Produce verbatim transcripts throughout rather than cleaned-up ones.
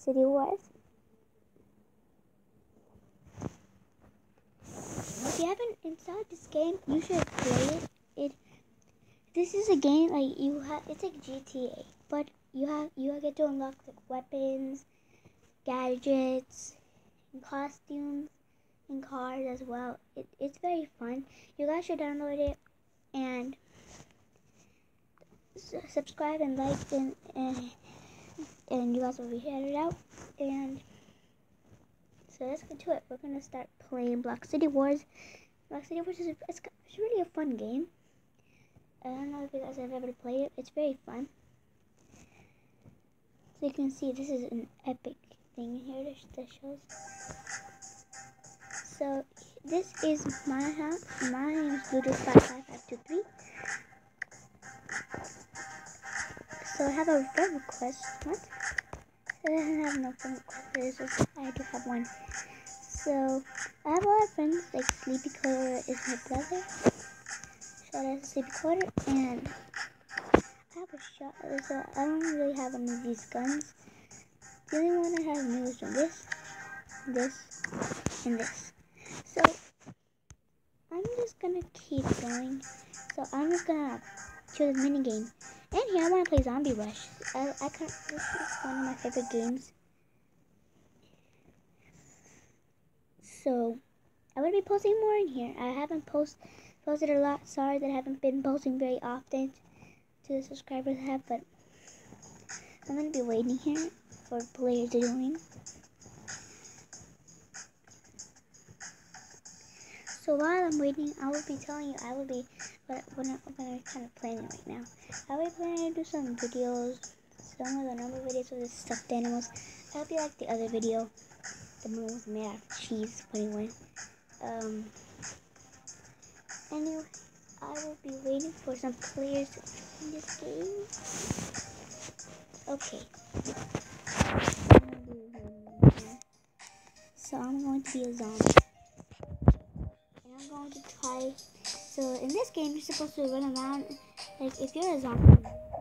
City Wars. If you haven't installed this game, you should play it. It this is a game like you have. It's like G T A, but you have you get to unlock like weapons, gadgets, and costumes, and cars as well. It, it's very fun. You guys should download it and subscribe and like and and, and you guys will be shouted out. And so let's get to it. We're gonna start playing Block City Wars. Block City Wars is a, it's, it's really a fun game. I don't know if you guys have ever played it. It's very fun. So you can see this is an epic thing here that shows. So this is my house. My name is Bluetooth five five five two three. So I have a friend request. What? I have no friend request. Just, I do have one. So I have a lot of friends. Like Sleepy Quarter is my brother. Shout out to Sleepy Quarter. And I have a shot. So I don't really have any of these guns. The only one I have new is from this, this, and this. So I'm just gonna keep going. So I'm just gonna choose a mini game. And here I wanna play Zombie Rush. I I can't. This is one of my favorite games. So I will be posting more in here. I haven't post posted a lot. Sorry that I haven't been posting very often to the subscribers I have, but I'm gonna be waiting here for players to join. So while I'm waiting, I will be telling you, I will be, what, what, I'm, what I'm kind of planning right now. I will be planning to do some videos, some of the normal videos with the stuffed animals. That'll be like the other video, the one was made out of cheese, funny one. Um, anyway, I will be waiting for some players to join this game. Okay. So I'm going to be a zombie. I'm going to try. So in this game, you're supposed to run around. Like if you're a zombie,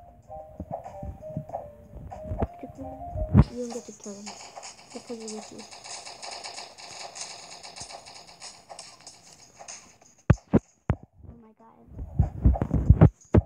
you don't get to kill them because they're with you. Oh my god!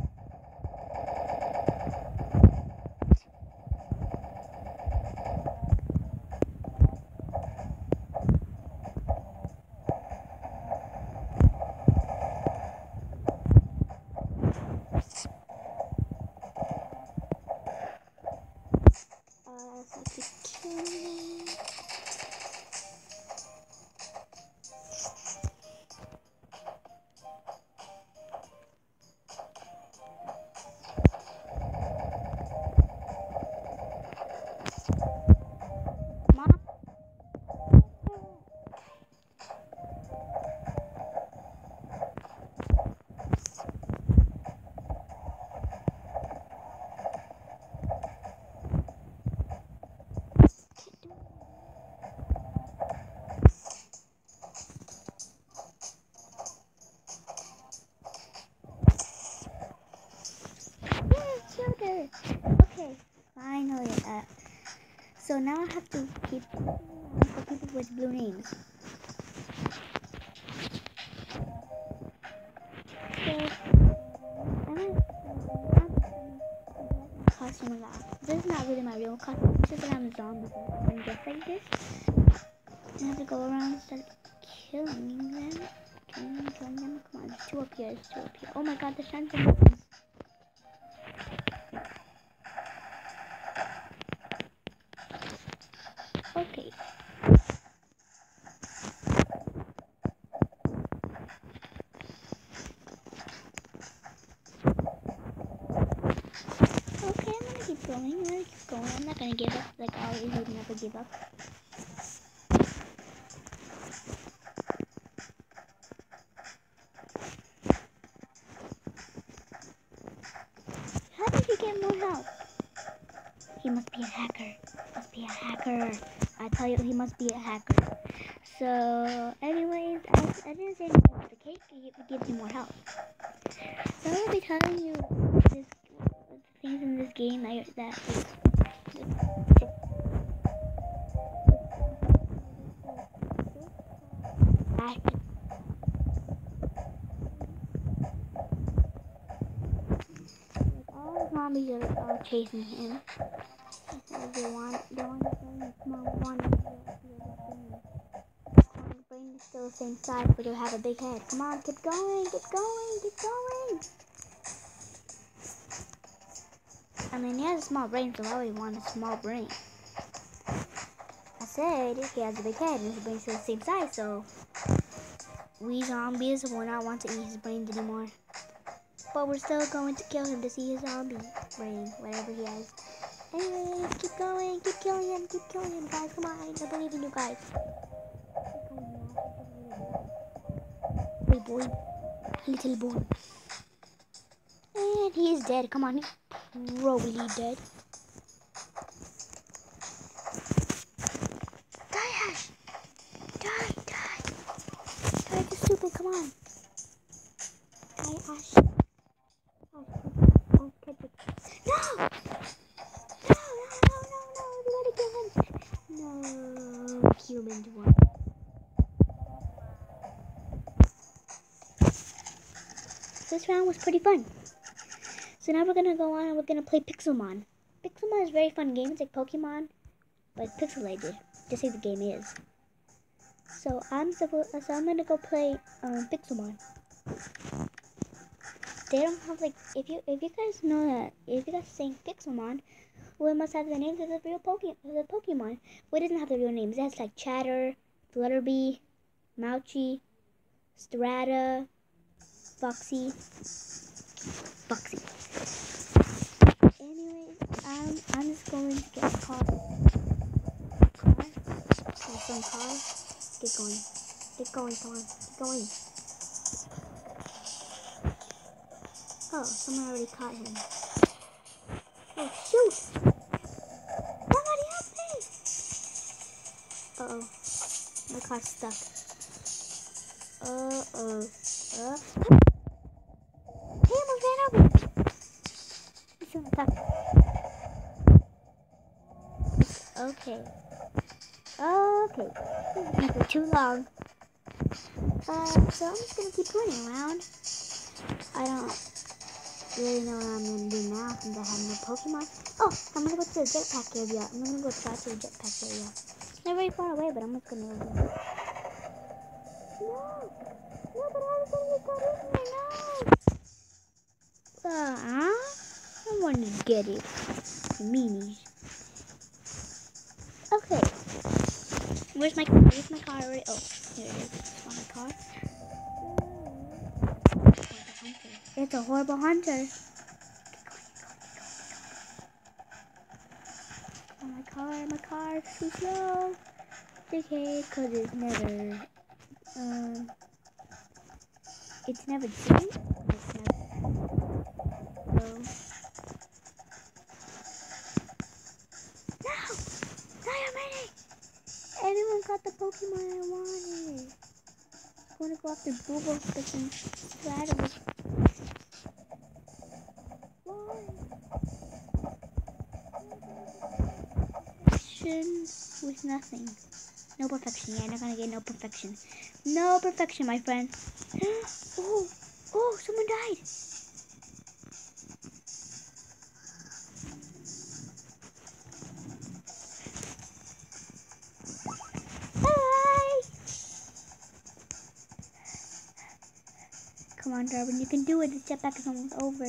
Okay, finally. Uh, so now I have to keep for people with blue names. So I'm gonna costume a lot. This is not really my real costume. It's just that I'm a zombie. I'm just like this. I have to go around and start killing them. Killing them, killing them. Come on, there's two up here. There's two up here. Oh my god, the shines are moving. Okay. Okay, I'm gonna keep going. I'm gonna keep going. I'm not gonna give up. Like I always would never give up. How did you get more help? He must be a hacker. Must be a hacker. I tell you, he must be a hacker. So, anyways, I, I didn't say anything about the cake. It gives you more health. So I will be telling you this, the things in this game that, that zombies are, are chasing him. Because they want, they want to bring the small one to the other brain. The brain is still the same size, but they have a big head. Come on, keep going, keep going, keep going. I mean, he has a small brain, so why would he want a small brain? I said he has a big head and his brain's still the same size, so we zombies will not want to eat his brains anymore. But we're still going to kill him to see his zombie brain, whatever he has. Anyways, keep going, keep killing him, keep killing him, guys. Come on, I believe in you guys. Hey boy, little boy. And he's dead. Come on, he's probably dead. Die, Ash! Die, die! Die, you stupid, come on. Die, Ash. Ash, oh, catch it. No! No, no, no, no, no, we gotta kill him. No, humans won. This round was pretty fun. So now we're gonna go on and we're gonna play Pixelmon. Pixelmon is a very fun game. It's like Pokemon, but pixelated. Just like the game is. So I'm supposed. So I'm gonna go play um, Pixelmon. They don't have like if you if you guys know that if you guys saying Pixelmon, well it must have the names of the real Poke the Pokemon. Well, it doesn't have the real names. It has like Chatter, Flutterby, Mauchi, Strata, Foxy, Foxy. Anyways, um, I'm just going to get a car. Car. Get some car. Get going. Get going, come on. Get going. Oh, someone already caught him. Oh, shoot! Somebody help me! Uh-oh. My car's stuck. Uh-oh. Uh. He almost ran over me. He's on the top. Okay. Okay. This is going to be too long. Uh, so I'm just going to keep running around. I don't really know what I'm going to do now since I have no Pokemon. Oh, I'm going to go to the jetpack area. I'm going to go try to the jetpack area. It's not very far away, but I'm just going to go. No! No, but I was going to get in there. No! Uh, I want to get it. The meanies. Okay. Where's my car? Where's my car already? Oh, here it is. It's on my car. It's a horrible hunter. Oh, my car, my car, it's too slow. It's okay, cause it's never, um, it's never done. It's never. So. No! Die already! Everyone got the Pokemon I wanted. I'm gonna go after Bulbo freaking Stratos. Perfection with nothing. No perfection. Yeah, I'm not gonna get no perfection. No perfection, my friend. Oh, oh, someone died. Hi. Come on, Darwin, you can do it. The jetpack is almost over.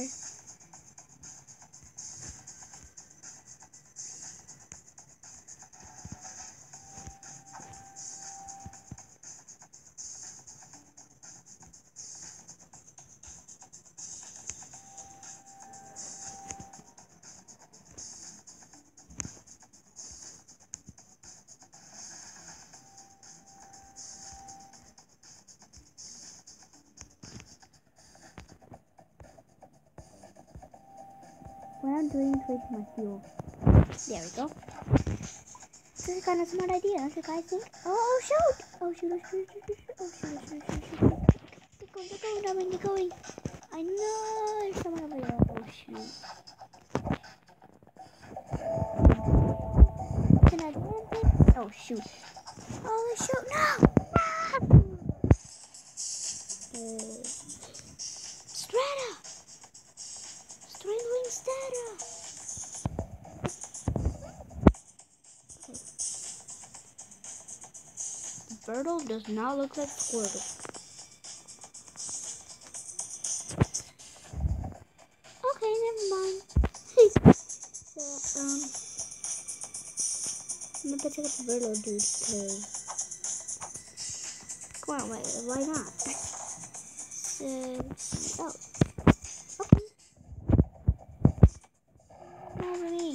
What I'm doing is wasting my fuel. There we go. This is kind of a smart idea, don't you guys think? Oh, shoot! Oh, shoot, oh, shoot, shoot, shoot, shoot. Oh, shoot, oh, shoot, shoot, shoot. Get going, get going, Darwin, get going. I know there's someone over there. Oh, shoot. Can I do anything? Oh, shoot. Oh, shoot, no! Uh, Strata! Strata wing step! better. Birtle does not look like Squirtle. Okay, never mind. so, um, I'm gonna check out the Birtle dude, because, come on, wait, why not? So, oh, okay. Come over me.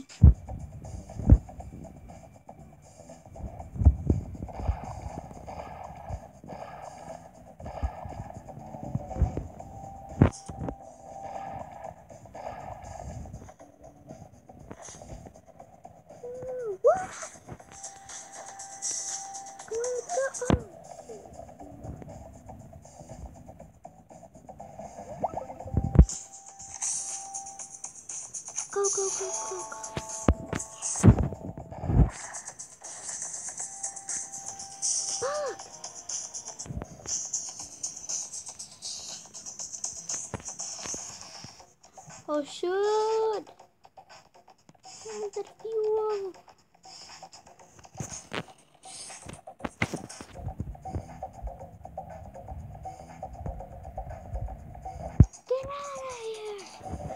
Go, go, go, go, go. Fuck! Oh, shoot! Where's the fuel? Get out of here!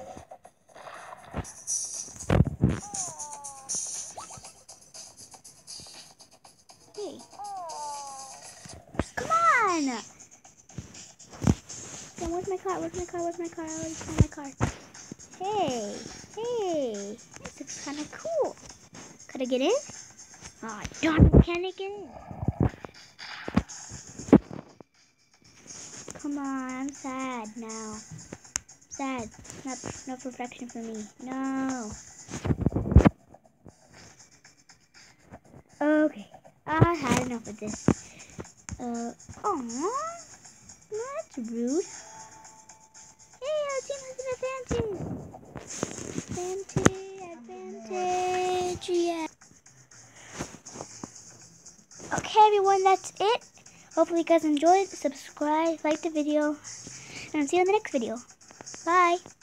Hey. Come on! Then where's my car? Where's my car? Where's my car? I already found my car. Hey! Hey! This is kind of cool. Could I get in? Aw, oh, darn it, can't I get in? Come on, I'm sad now. Sad. Not, no perfection for me. No. Okay. I had enough of this. Uh, aww. That's rude. Hey, our team has an advantage. Advantage, advantage, yeah. Okay, everyone, that's it. Hopefully you guys enjoyed. Subscribe, like the video, and I'll see you in the next video. Bye.